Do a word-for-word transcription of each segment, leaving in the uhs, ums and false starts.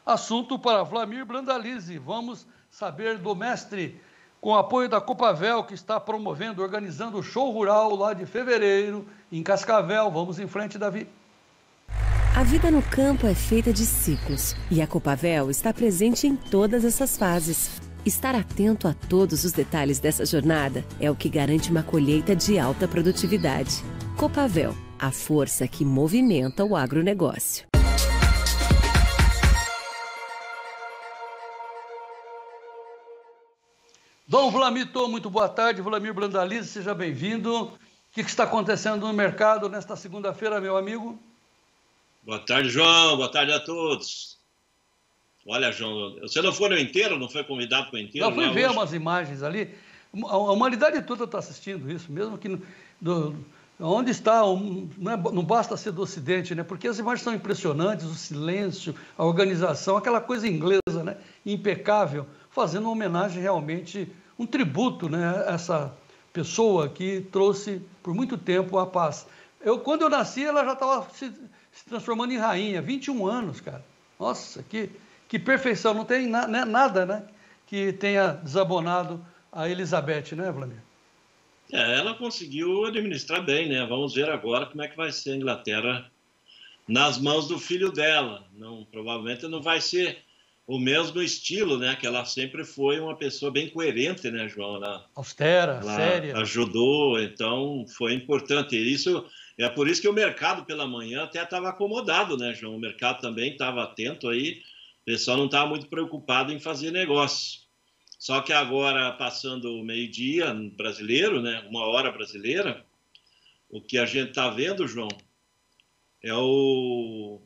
Assunto para Vlamir Brandalize. Vamos saber do mestre, com apoio da Copavel, que está promovendo, organizando o show rural lá de fevereiro, em Cascavel. Vamos em frente, Davi. A vida no campo é feita de ciclos e a Copavel está presente em todas essas fases. Estar atento a todos os detalhes dessa jornada é o que garante uma colheita de alta produtividade. Copavel, a força que movimenta o agronegócio. Dom Vlamito, muito boa tarde. Vlamir Brandalize, seja bem-vindo. O que está acontecendo no mercado nesta segunda-feira, meu amigo? Boa tarde, João. Boa tarde a todos. Olha, João, você não foi no inteiro? Não foi convidado para o inteiro? Eu fui ver hoje? umas imagens ali. A humanidade toda está assistindo isso, mesmo que... Do, onde está, um, não, é, não basta ser do Ocidente, né? Porque as imagens são impressionantes, o silêncio, a organização, aquela coisa inglesa, né? Impecável, fazendo uma homenagem realmente, um tributo, né? A essa pessoa que trouxe por muito tempo a paz. Eu, quando eu nasci, ela já estava se, se transformando em rainha, vinte e um anos, cara. Nossa, que, que perfeição, não tem na, né, nada, né? Que tenha desabonado a Elizabeth, né, Vladimir? É, ela conseguiu administrar bem, né? Vamos ver agora como é que vai ser a Inglaterra nas mãos do filho dela. Não, provavelmente não vai ser o mesmo estilo, né? Que ela sempre foi uma pessoa bem coerente, né, João? Ela, austera, ela séria. Ajudou, então foi importante. Isso é por isso que o mercado pela manhã até estava acomodado, né, João? O mercado também estava atento aí. O pessoal não estava muito preocupado em fazer negócio. Só que agora, passando o meio-dia brasileiro, né, uma hora brasileira, o que a gente está vendo, João, é o...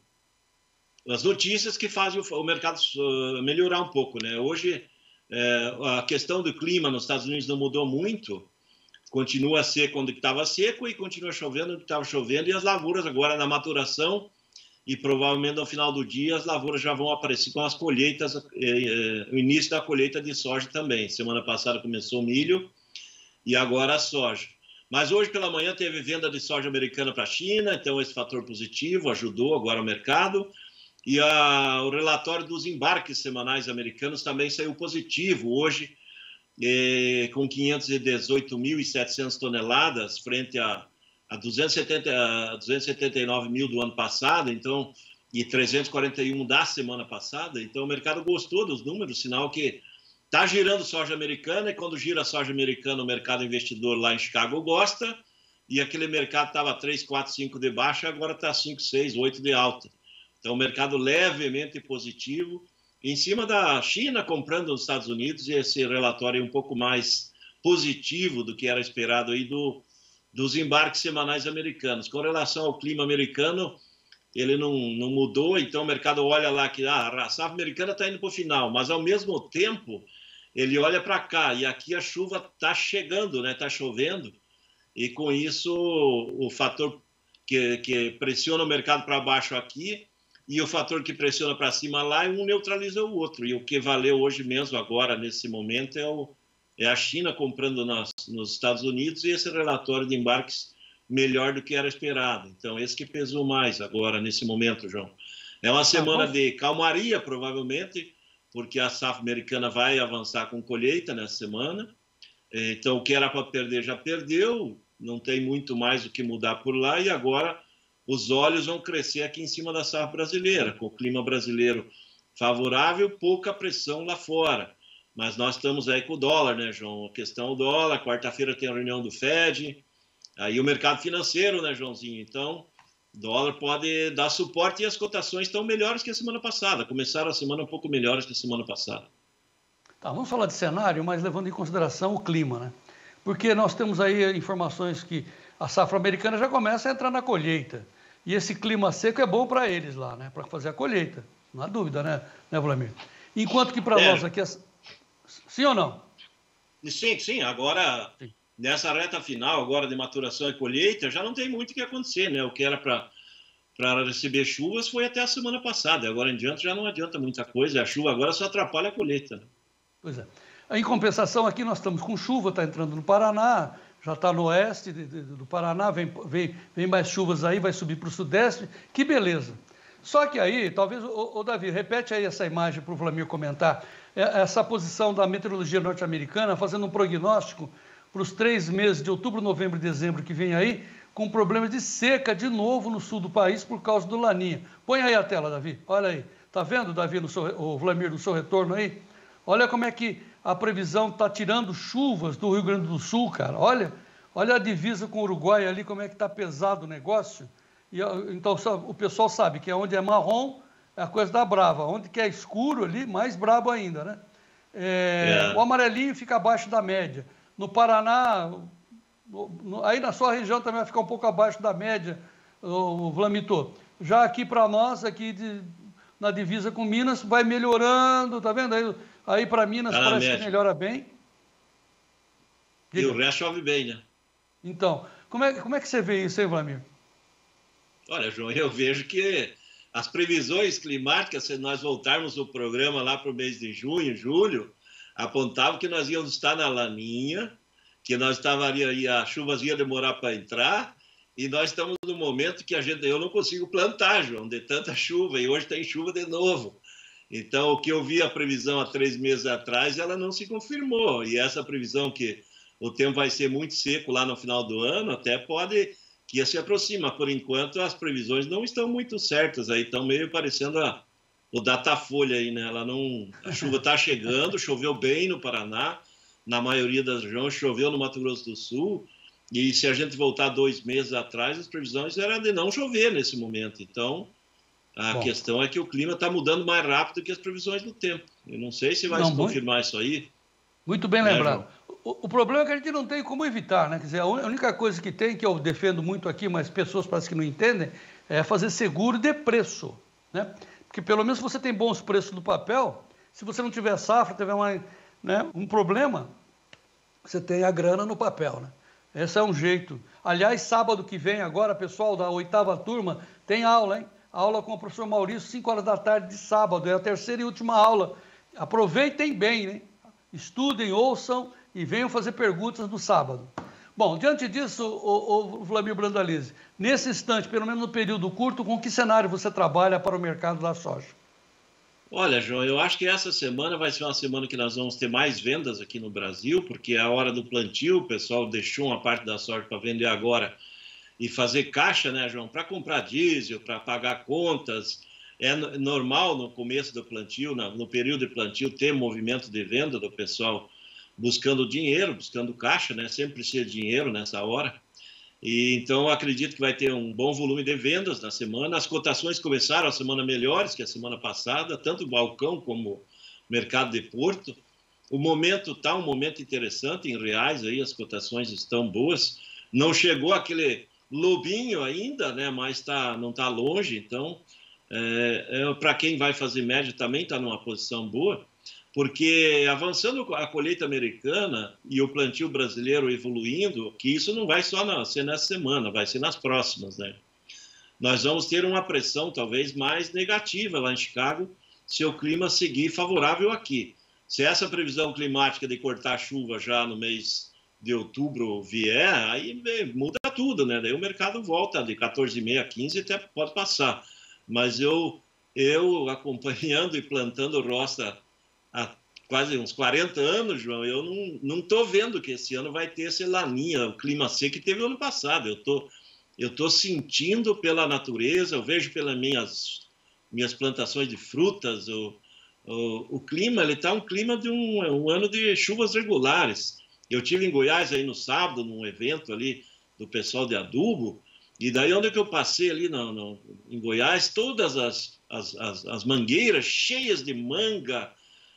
as notícias que fazem o mercado melhorar um pouco, né? Hoje, é, a questão do clima nos Estados Unidos não mudou muito, continua seco onde estava seco e continua chovendo onde estava chovendo, e as lavouras agora na maturação, e provavelmente no final do dia as lavouras já vão aparecer com as colheitas, eh, o início da colheita de soja também. Semana passada começou o milho e agora a soja. Mas hoje pela manhã teve venda de soja americana para a China, então esse fator positivo ajudou agora o mercado. E a, o relatório dos embarques semanais americanos também saiu positivo hoje, eh, com quinhentos e dezoito mil e setecentas toneladas frente a a duzentos e setenta e nove mil do ano passado, então, e trezentos e quarenta e um da semana passada. Então o mercado gostou dos números, sinal que está girando soja americana, e quando gira soja americana o mercado investidor lá em Chicago gosta, e aquele mercado estava três, quatro, cinco de baixa, agora está cinco, seis, oito de alta. Então o mercado levemente positivo, em cima da China comprando nos Estados Unidos, e esse relatório é um pouco mais positivo do que era esperado aí do dos embarques semanais americanos. Com relação ao clima americano, ele não, não mudou, então o mercado olha lá que ah, a safra americana está indo para o final, mas ao mesmo tempo ele olha para cá, e aqui a chuva está chegando, né? Está chovendo, e com isso o, o fator que, que pressiona o mercado para baixo aqui e o fator que pressiona para cima lá, um neutraliza o outro, e o que valeu hoje mesmo, agora, nesse momento, é o É a China comprando nas, nos Estados Unidos, e esse relatório de embarques melhor do que era esperado. Então, esse que pesou mais agora, nesse momento, João. É uma semana de calmaria, provavelmente, porque a safra americana vai avançar com colheita nessa semana. Então, o que era para perder já perdeu, não tem muito mais o que mudar por lá, e agora os olhos vão crescer aqui em cima da safra brasileira, com o clima brasileiro favorável, pouca pressão lá fora. Mas nós estamos aí com o dólar, né, João? A questão do dólar, quarta-feira tem a reunião do Fed, aí o mercado financeiro, né, Joãozinho? Então, o dólar pode dar suporte, e as cotações estão melhores que a semana passada. Começaram a semana um pouco melhores que a semana passada. Tá, vamos falar de cenário, mas levando em consideração o clima, né? Porque nós temos aí informações que a safra americana já começa a entrar na colheita. E esse clima seco é bom para eles lá, né? Para fazer a colheita. Não há dúvida, né, né Vladimir? Enquanto que para é. nós aqui... As... Sim ou não? Sim, sim. Agora, sim. Nessa reta final agora de maturação e colheita, já não tem muito o que acontecer, né? O que era para receber chuvas foi até a semana passada. Agora em diante já não adianta muita coisa. A chuva agora só atrapalha a colheita. Pois é. Em compensação, aqui nós estamos com chuva, está entrando no Paraná, já está no oeste de, de, do Paraná, vem, vem, vem mais chuvas aí, vai subir para o sudeste. Que beleza. Só que aí, talvez, o Davi, repete aí essa imagem para o Vlamir comentar, essa posição da meteorologia norte-americana fazendo um prognóstico para os três meses de outubro, novembro e dezembro que vem aí, com problemas de seca de novo no sul do país por causa do Laninha. Põe aí a tela, Davi, olha aí. Tá vendo, Davi, no seu, o Vlamir, no seu retorno aí? Olha como é que a previsão está tirando chuvas do Rio Grande do Sul, cara. Olha, olha a divisa com o Uruguai ali, como é que está pesado o negócio. E, então, o pessoal sabe que onde é marrom, é a coisa da brava. Onde que é escuro ali, mais brabo ainda, né? É, é. O amarelinho fica abaixo da média. No Paraná, no, no, aí na sua região também vai ficar um pouco abaixo da média, o, o Vlamito. Já aqui para nós, aqui de, na divisa com Minas, vai melhorando, tá vendo? Aí, aí para Minas tá parece média. que melhora bem. E Diga. o resto chove bem, né? Então, como é, como é que você vê isso aí, Vlamir? Olha, João, eu vejo que as previsões climáticas, se nós voltarmos o programa lá para o mês de junho, julho, apontavam que nós íamos estar na laninha, que nós estaríamos, as chuvas iam demorar para entrar, e nós estamos no momento que a gente, eu não consigo plantar, João, de tanta chuva, e hoje tem chuva de novo. Então, o que eu vi a previsão há três meses atrás, ela não se confirmou, e essa previsão que o tempo vai ser muito seco lá no final do ano, até pode... que se aproxima. Por enquanto, as previsões não estão muito certas, aí estão meio parecendo a, o Datafolha aí, né? Ela não, a chuva está chegando, choveu bem no Paraná, na maioria das regiões, choveu no Mato Grosso do Sul, e se a gente voltar dois meses atrás, as previsões eram de não chover nesse momento. Então, a Bom. questão é que o clima está mudando mais rápido que as previsões do tempo. Eu não sei se vai não, se confirmar muito, isso aí. Muito bem né, lembrado. João? O problema é que a gente não tem como evitar, né? Quer dizer, a única coisa que tem, que eu defendo muito aqui, mas pessoas parece que não entendem, é fazer seguro de preço, né? Porque pelo menos se você tem bons preços no papel, se você não tiver safra, tiver uma, né, um problema, você tem a grana no papel, né? Esse é um jeito. Aliás, sábado que vem agora, pessoal da oitava turma, tem aula, hein? Aula com o professor Maurício, cinco horas da tarde de sábado, é a terceira e última aula. Aproveitem bem, né? Estudem, ouçam e venham fazer perguntas no sábado. Bom, diante disso, o, o Vlamir Brandalize, nesse instante, pelo menos no período curto, com que cenário você trabalha para o mercado da soja? Olha, João, eu acho que essa semana vai ser uma semana que nós vamos ter mais vendas aqui no Brasil, porque é a hora do plantio, o pessoal deixou uma parte da soja para vender agora e fazer caixa, né, João, para comprar diesel, para pagar contas. É normal no começo do plantio, no período de plantio, ter movimento de venda do pessoal buscando dinheiro, buscando caixa, né? Sempre precisa de dinheiro nessa hora. E, então, acredito que vai ter um bom volume de vendas na semana. As cotações começaram a semana melhores que a semana passada, tanto o balcão como o mercado de Porto. O momento está um momento interessante em reais, aí as cotações estão boas. Não chegou aquele lobinho ainda, né? Mas tá, não está longe, então... É, é, para quem vai fazer média também está numa posição boa, porque avançando a colheita americana e o plantio brasileiro evoluindo, que isso não vai só na, ser nessa semana, vai ser nas próximas, né? Nós vamos ter uma pressão talvez mais negativa lá em Chicago se o clima seguir favorável aqui. Se essa previsão climática de cortar chuva já no mês de outubro vier, aí muda tudo, né? Daí o mercado volta de quatorze e meia a quinze até pode passar. Mas eu, eu acompanhando e plantando roça há quase uns quarenta anos, João, eu não estou vendo que esse ano vai ter esse laninha, o clima seco que teve ano passado. Eu tô, eu tô sentindo pela natureza, eu vejo pelas minhas, minhas plantações de frutas, o, o, o clima, ele está um clima de um, um ano de chuvas regulares. Eu tive em Goiás aí no sábado, num evento ali do pessoal de adubo, e daí onde que eu passei ali no, no, em Goiás, todas as, as, as, as mangueiras cheias de manga,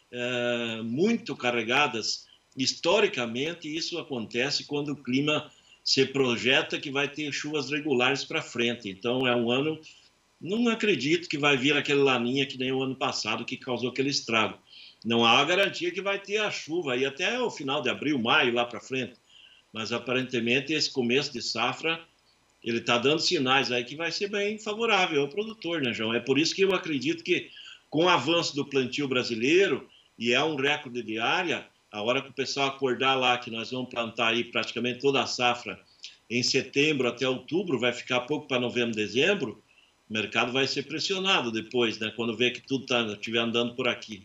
é, muito carregadas. Historicamente, isso acontece quando o clima se projeta que vai ter chuvas regulares para frente. Então, é um ano, não acredito que vai vir aquele laninha que nem o ano passado, que causou aquele estrago. Não há garantia que vai ter a chuva aí até o final de abril, maio, lá para frente. Mas, aparentemente, esse começo de safra... ele está dando sinais aí que vai ser bem favorável ao produtor, né, João? É por isso que eu acredito que, com o avanço do plantio brasileiro, e é um recorde de área, a hora que o pessoal acordar lá, que nós vamos plantar aí praticamente toda a safra em setembro até outubro, vai ficar pouco para novembro, dezembro, o mercado vai ser pressionado depois, né? Quando vê que tudo tá, estiver andando por aqui.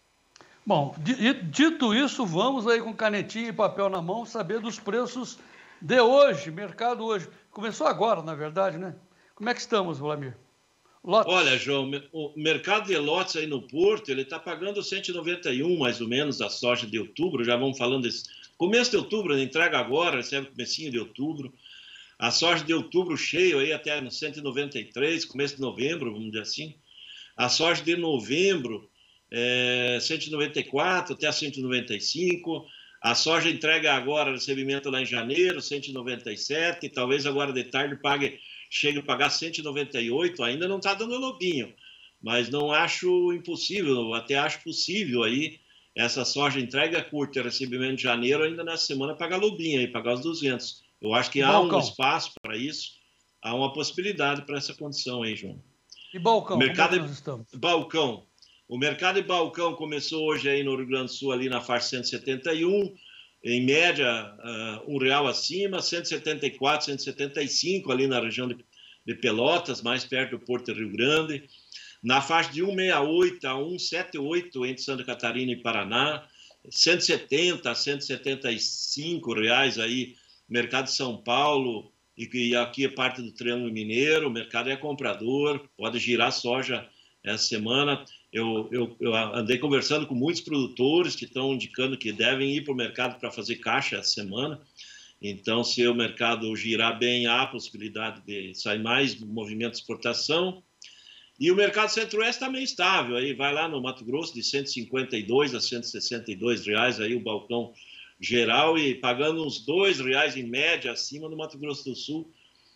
Bom, dito isso, vamos aí com canetinha e papel na mão saber dos preços de hoje, mercado hoje. Começou agora, na verdade, né? Como é que estamos, Vlamir? Lotes. Olha, João, o mercado de lotes aí no Porto, ele está pagando cento e noventa e um, mais ou menos, a soja de outubro. Já vamos falando desse começo de outubro, né? Entrega agora, recebe o comecinho de outubro. A soja de outubro cheio aí até no cento e noventa e três, começo de novembro, vamos dizer assim. A soja de novembro, é, cento e noventa e quatro até cento e noventa e cinco. A soja entrega agora, recebimento lá em janeiro, cento e noventa e sete. Talvez agora de tarde pague, chegue a pagar cento e noventa e oito. Ainda não está dando lobinho, mas não acho impossível, até acho possível aí. Essa soja entrega curta, recebimento de janeiro, ainda nessa semana pagar lobinho aí, pagar os duzentos. Eu acho que há balcão. um espaço para isso, há uma possibilidade para essa condição aí, João. E balcão, mercado como é que nós estamos? Balcão. O mercado de balcão começou hoje aí no Rio Grande do Sul, ali na faixa cento e setenta e um, em média, uh, um real acima, cento e setenta e quatro, cento e setenta e cinco ali na região de, de Pelotas, mais perto do Porto Rio Grande. Na faixa de cento e sessenta e oito a cento e setenta e oito entre Santa Catarina e Paraná, cento e setenta a cento e setenta e cinco reais aí, mercado de São Paulo, e, e aqui é parte do Triângulo Mineiro, o mercado é comprador, pode girar soja essa semana. Eu, eu, eu andei conversando com muitos produtores que estão indicando que devem ir para o mercado para fazer caixa essa semana. Então, se o mercado girar bem, há a possibilidade de sair mais movimento de exportação. E o mercado centro-oeste está meio estável. Aí vai lá no Mato Grosso de cento e cinquenta e dois a cento e sessenta e dois reais aí o balcão geral, e pagando uns dois reais em média acima no Mato Grosso do Sul,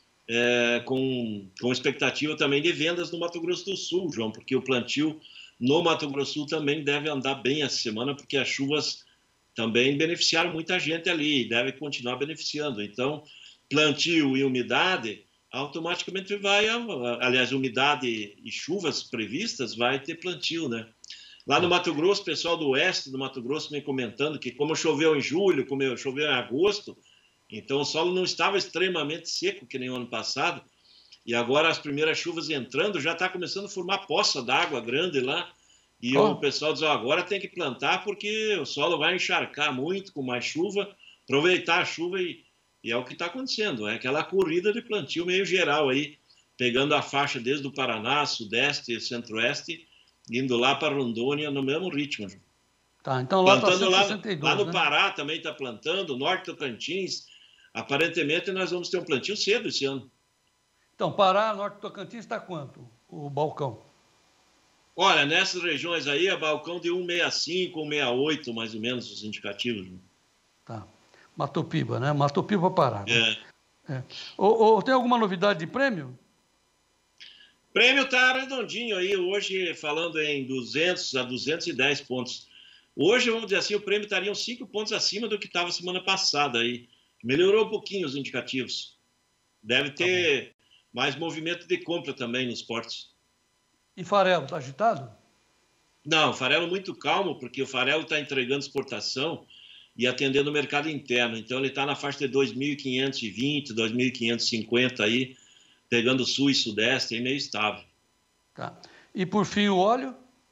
é, com, com expectativa também de vendas no Mato Grosso do Sul, João, porque o plantio no Mato Grosso do Sul também deve andar bem essa semana, porque as chuvas também beneficiaram muita gente ali e deve continuar beneficiando. Então, plantio e umidade, automaticamente vai, aliás, umidade e chuvas previstas, vai ter plantio, né? Lá no Mato Grosso, o pessoal do oeste do Mato Grosso vem comentando que como choveu em julho, como choveu em agosto, então o solo não estava extremamente seco, que nem o ano passado, e agora as primeiras chuvas entrando, já está começando a formar poça d'água grande lá, e oh. o pessoal diz, oh, agora tem que plantar porque o solo vai encharcar muito com mais chuva, aproveitar a chuva, e, e é o que está acontecendo, é aquela corrida de plantio meio geral aí, pegando a faixa desde o Paraná, Sudeste e Centro-Oeste, indo lá para Rondônia no mesmo ritmo. Tá, então lá está plantando cento e sessenta e dois, lá, lá no né? Pará também está plantando, Norte Tocantins, aparentemente nós vamos ter um plantio cedo esse ano. Então, Pará, Norte Tocantins está quanto o balcão? Olha, nessas regiões aí é balcão de cento e sessenta e cinco, cento e sessenta e oito, mais ou menos, os indicativos. Tá. Matopiba, né? Matopiba, Pará. É. É. Ou, ou tem alguma novidade de prêmio? Prêmio está redondinho aí, hoje falando em duzentos a duzentos e dez pontos. Hoje, vamos dizer assim, o prêmio estaria uns cinco pontos acima do que estava semana passada aí. Melhorou um pouquinho os indicativos. Deve ter tá mais movimento de compra também nos portos. E farelo, está agitado? Não, farelo muito calmo, porque o farelo está entregando exportação e atendendo o mercado interno. Então, ele está na faixa de dois mil quinhentos e vinte, dois mil quinhentos e cinquenta aí, pegando sul e sudeste, aí meio estável. Tá. E, por fim, o óleo?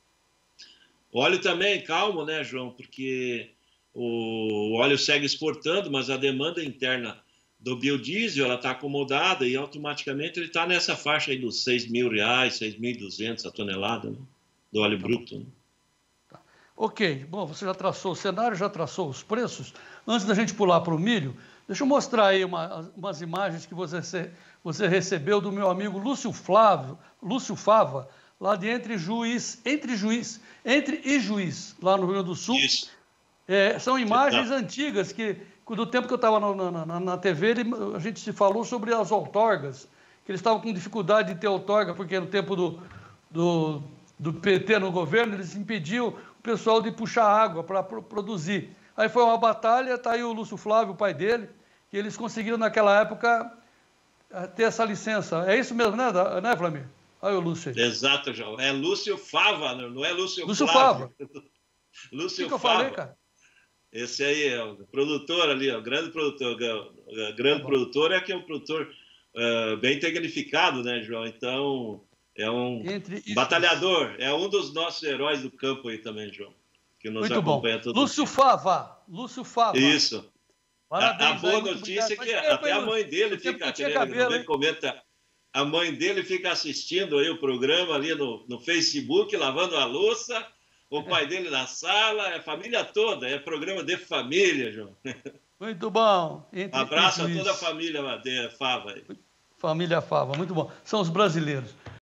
O óleo também calmo, né, João? Porque o óleo segue exportando, mas a demanda interna do biodiesel ela está acomodada e automaticamente ele está nessa faixa aí dos seis mil reais, seis mil e duzentos a tonelada, né? Do óleo tá bruto. Né? Tá. Ok, bom, você já traçou o cenário, já traçou os preços. Antes da gente pular para o milho, deixa eu mostrar aí uma, umas imagens que você, você recebeu do meu amigo Lúcio Flávio, Lúcio Fava, lá de Entre Juiz, Entre Juiz, Entre e Juiz, lá no Rio Grande do Sul. Isso. É, são imagens tá. antigas que, do tempo que eu estava na, na, na T V, ele, a gente se falou sobre as outorgas, que eles estavam com dificuldade de ter outorga, porque no tempo do, do, do P T no governo, eles impediam o pessoal de puxar água para produzir. Aí foi uma batalha, está aí o Lúcio Flávio, o pai dele, que eles conseguiram naquela época ter essa licença. É isso mesmo, né, né Flamir? Olha o Lúcio aí. Exato, João. É Lúcio Fava, não é Lúcio, Lúcio Flávio. Fava. Lúcio o que, que Fava. eu falei, cara? Esse aí é o produtor ali, ó, o grande produtor. O grande tá produtor é que é o produtor uh, bem tecnificado, né, João? Então, é um Entre batalhador, é um dos nossos heróis do campo aí também, João, que nos Muito acompanha bom. todo Lúcio dia. Fava, Lúcio Fava. Isso. Parabéns, a, a boa aí, notícia é que obrigado. até a mãe dele fica... fica, tinha ele cabelo, também comenta, a mãe dele fica assistindo aí o programa ali no, no Facebook, lavando a louça, o pai dele na sala, é a família toda, é programa de família, João. Muito bom. Entre, Abraço entre a toda a isso. família de Fava aí. Família Fava, muito bom. São os brasileiros.